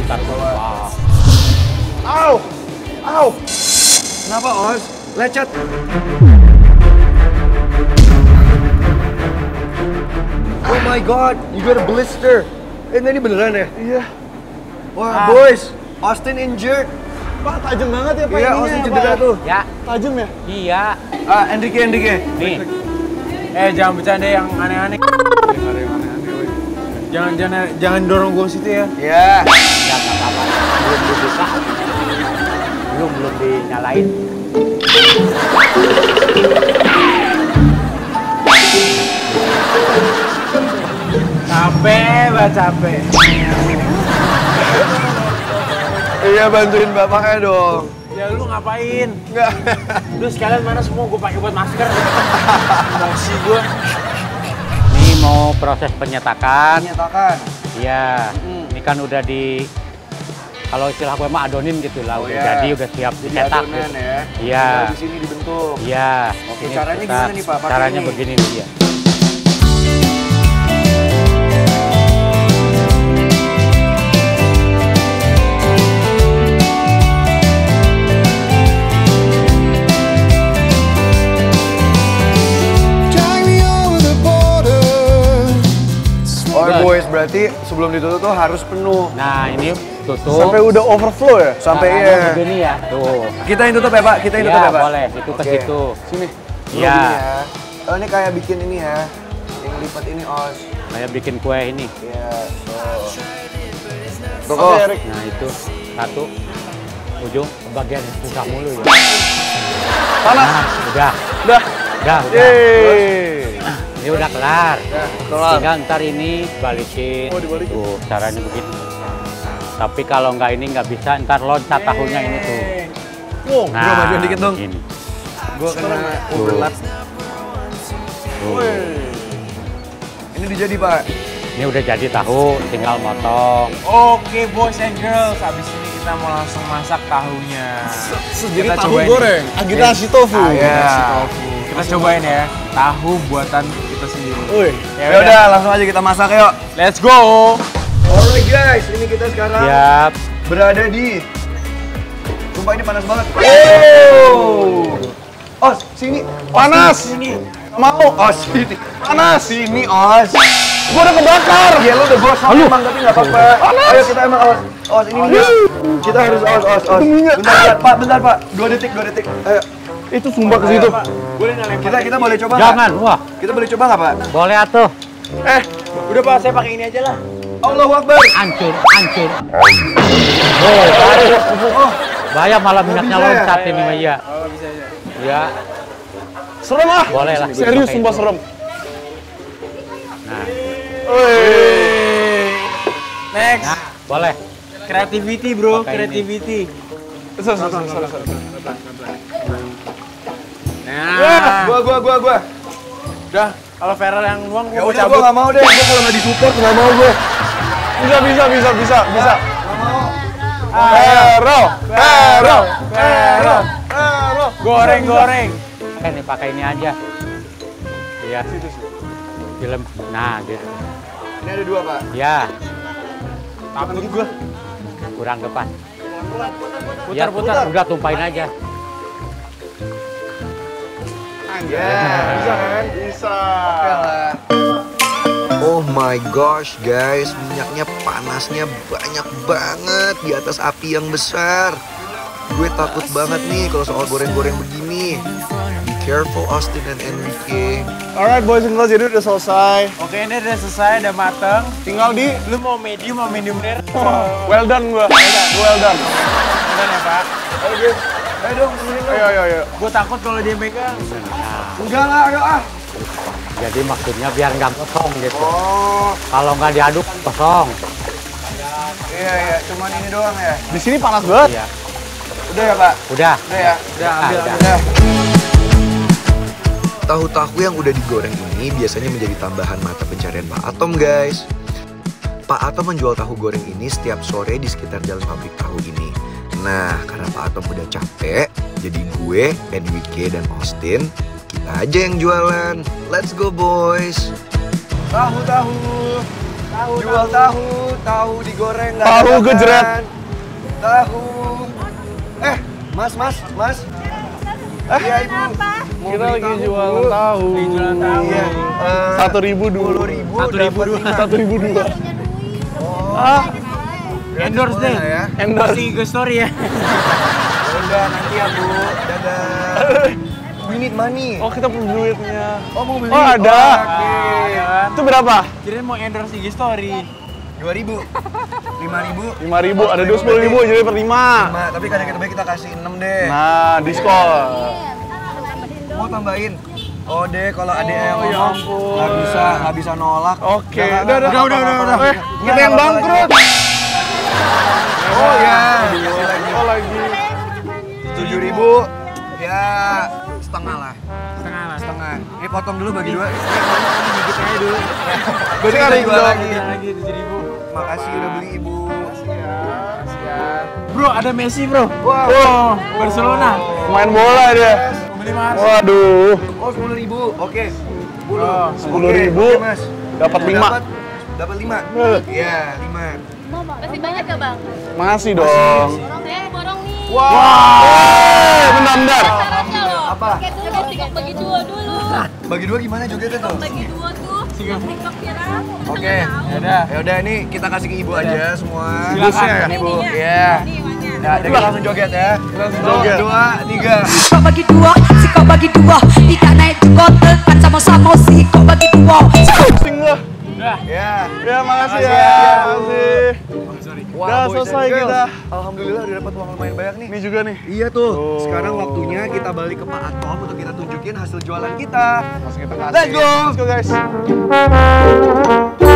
Ntar gua. Au! Au! Kenapa, Os? Lecet. Oh my god, you got a blister. Ini beneran ya? Iya. Wah, boys, Austin injured. Pak, tajam banget ya Pak Iya, ininya Austin ya, cedera Pak. tuh. Ya, Tajam ya? iya. Enrique. Nih, Jangan bercanda yang aneh-aneh. Jangan dorong gua situ ya. Ya. ya nggak apa-apa. Belum dibuka. Belum dinyalain. Capek. Iya, bantuin bapaknya dong. Ya lu ngapain? Enggak. Lu sekalian mana semua gua pakai buat masker. Emosi gua. Ini mau proses penyetakan. Menyatakan. Iya. Ini kan udah kalau istilah gue mah adonin gitu lah. Udah jadi, udah siap dicetak. Adonan Gitu. ya. Iya. Tinggal di sini dibentuk. Iya. Oke, Ini caranya kita- gimana nih, Pak? Pakai Caranya ini. begini nih ya. Oh boys, berarti sebelum ditutup tuh harus penuh. Nah, ini tutup. Sampai udah overflow ya? Sampai Caranya ya. begini ya. Tuh. Kita yang tutup ya, Pak? Kita yang Iya, tutup ya, Pak? boleh. Itu ke Oke. situ. Sini. Iya. Oh, ini kayak bikin ini ya. Yang lipat ini, Os. Kayak bikin kue ini. Iya, so. Oke, Toko. Erik. Nah, itu satu ujung bagian yang susah mulu ya. Panas. Nah, udah. Udah. Udah. Yeay. Ini udah kelar. kelar. Tinggal ntar ini balikin. Oh, dibalikin. Tuh, caranya begini. Tapi kalau nggak ini nggak bisa, ntar loncat tahunya ini tuh. Wow. Bro, majuin dikit dong. Ini. Gua kena overlap. Tuh. Ini dijadi, Pak. Ini udah jadi tahu, tinggal motong. Oke, boys and girls. Habis ini kita mau langsung masak tahunya. Jadi Kita tahu cobain. goreng, agitasi tofu. Iya. Kita cobain ya. Tahu buatan kita sendiri. Wih. Ya udah, langsung aja kita masak yuk. Let's go. Alright guys, ini kita sekarang Siap. berada di. Sumpah ini panas banget. Os, sini. Panas. Sini. Mau. Os, sini. Panas. Sini, Os. Gua udah kebakar. Iya, lu udah gosong emang, tapi nggak apa-apa. Ayo kita emang, Os. Os, ini minyak. Kita harus Os. Bentar, Pak. 2 detik. Ayo. Itu sumpah ke situ. Boleh nyalain Kita boleh coba nggak? Jangan, wah. Kita boleh coba nggak, Pak? Boleh atuh. Udah Pak, saya pakai ini aja lah. Allahu Akbar. Hancur. Oh, bahaya malah minyaknya bisa ya? loncat ini mah iya. Oh, bisa aja. Ya, Serem ah. boleh lah. Serius Pakai sumpah itu. serem. Nah, Next. nah, boleh. Creativity, bro. Pakai ini. Creativity. Sorry. Nah. Gua. Udah, kalau Feral yang nuang, Ya gua udah, cabut. gua nggak mau deh. Gua kalau nggak disupport nggak mau gue. Bisa. Feral. Hero. Goreng. Pakai ini aja. Iya. Film. Nah, gitu. Ini ada 2, Pak. Ya, Takut gua. kurang depan. Putar. Udah tumpahin aja. Bisa kan? Bisa. Oh my gosh guys, minyaknya panasnya banyak banget di atas api yang besar. Gue takut banget nih kalau soal goreng-goreng begini. Be careful Austin and Enrique. Alright boys and girls, jadi udah selesai. Oke, ini udah selesai, udah mateng. Tinggal di Lu mau medium, mau medium rare? well done gua. Well done. Udah ya, Pak. Ayo dong, temenin dong. Ayo. Gua takut kalau dia megang. Enggak lah, ayo ah. Jadi maksudnya biar nggak kosong gitu. Oh, Kalau nggak diaduk kosong. iya, cuman ini doang ya. Di sini panas banget. Iya. Udah ya, Pak? Udah. Udah ya? Udah, ambil. Udah. Tahu-tahu yang udah digoreng ini biasanya menjadi tambahan mata pencarian Pak Atom guys. Pak Atom menjual tahu goreng ini setiap sore di sekitar jalan pabrik tahu ini. Nah, karena Pak Atom udah capek, jadi gue, Enrique, dan Austin, kita aja yang jualan. Let's go boys! Tahu. Jual tahu digoreng. nggak Tahu ada gejret. makan. Tahu. Mas. Iya ibu. Mau Kita beli lagi tahu, jualan Bu. tahu. Iya. 1.000 dulu. 1.000 dua. Ah. Endorse deh. Ya. Endorse. Kasih ke story ya. Udah nanti ya Bu. Dadah. We need money. Oh, kita perlu duitnya. Oh mau beli? Oh, ada. Oke. Itu berapa? Kirain mau endorse IG story. 2.000. 5.000. 5.000, ada 10.000 jadi per 5. 5, tapi kadang kita kasih 6 deh. Nah, diskon. Mau tambahin? Oh deh, kalau ada yang ya ngomong ampun. nggak bisa nolak. Oke, Udah. udah. Kita yang bangkrut. Oh ya, dikasih lagi. Oh, lagi. 7.000. Ya, setengah lah. Setengah lah. Setengah. Ini potong dulu bagi 2. Gigit aja dulu. Berarti kita Sekali jual dong. lagi. Lagi 7.000. Makasih udah beli ibu. Bro, ada Messi bro. Wow. Oh, Barcelona. Main bola dia. Mau beli Mas. Waduh. Oh 10.000. Oke. 10. Oh, 10.000. Oke, Mas. Dapat 5. Dapat 5. Iya, 5. Masih banyak gak bang? Masih dong. Borong nih. Bentar. Caranya loh. Apa? Kayak dulu sikap bagi dua dulu. Bagi 2 gimana jogetnya tuh? Bagi dua tuh. Sikap viral. Oke. Ya udah nih kita kasih ke ibu aja semua. Silakan. Nih, Bu. Ininya. Iya. Nih uangnya. Ya, kita langsung joget ya. Langsung joget. 2, 3. Kau bagi dua, si kau bagi dua. Tidak naik juga tekan sama-sama si kau bagi dua. Pusing gua. Udah. Ya. Ya, makasih Makasih ya. ya. Makasih. Udah boys selesai and girls. kita. Alhamdulillah udah dapat uang lumayan banyak nih. Ini juga nih. Iya tuh. Oh. Sekarang waktunya kita balik ke Pak Atom untuk kita tunjukin hasil jualan kita. Langsung kita kasih. Let's go. Let's go guys.